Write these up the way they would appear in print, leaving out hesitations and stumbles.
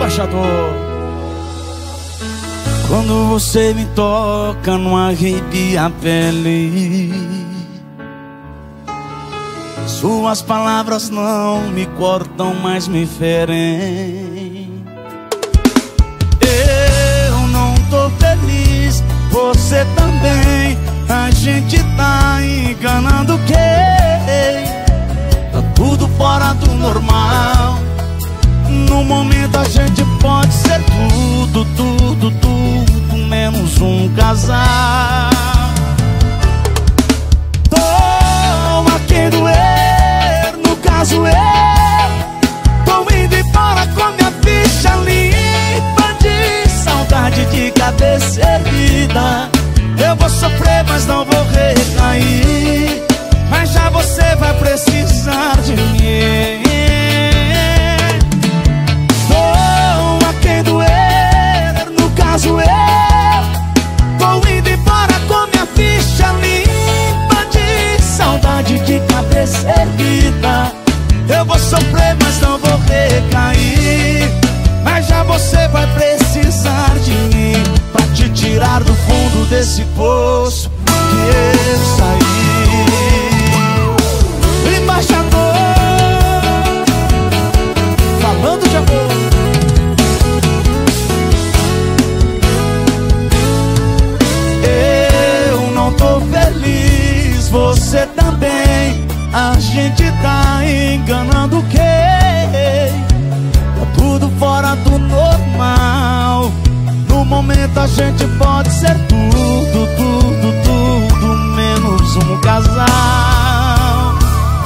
embaixador. Quando você me toca, não arrepia a pele. Suas palavras não me cortam, mas me ferem. Eu não tô feliz, você também. A gente tá enganando quem? Tá tudo fora do normal. No momento a gente pode ser tudo, tudo, tudo, menos um casal. Tô a quem doer, no caso eu tô indo embora com minha ficha limpa de saudade, de cabeça erguida. Eu vou sofrer, mas não vou recair. Mas já você vai precisar de mim. Quem doer, no caso eu tô indo embora com minha ficha limpa de saudade, de cabeça erguida. Eu vou sofrer, mas não vou recair. Mas já você vai precisar de mim pra te tirar do fundo desse poço que eu saí. Embaixador, falando de amor. Você também, a gente tá enganando quem? Tá tudo fora do normal. No momento a gente pode ser tudo, tudo, tudo, menos um casal.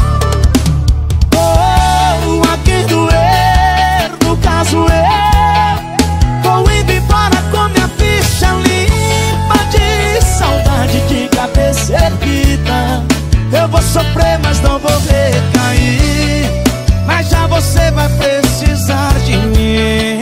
Oh, a quem doer, no caso eu tô indo embora com minha ficha limpa de saudade, de cabeça erguida. Eu vou sofrer, mas não vou recair. Mas já você vai precisar de mim.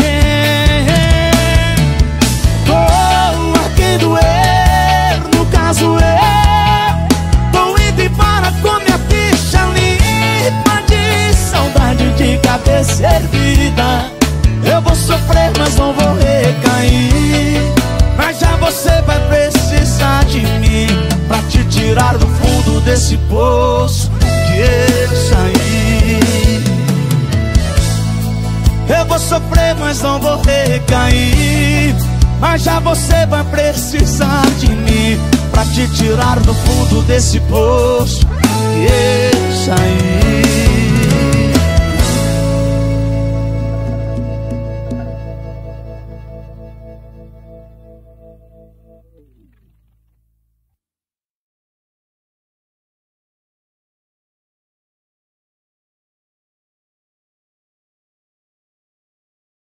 Oh, a quem doer, no caso eu tô indo embora com minha ficha limpa de saudade, de cabeça erguida. Eu vou sofrer, mas não vou recair. Mas já você vai precisar de mim pra te tirar do fundo desse poço que eu saí. Eu vou sofrer, mas não vou recair. Mas já você vai precisar de mim pra te tirar do fundo desse poço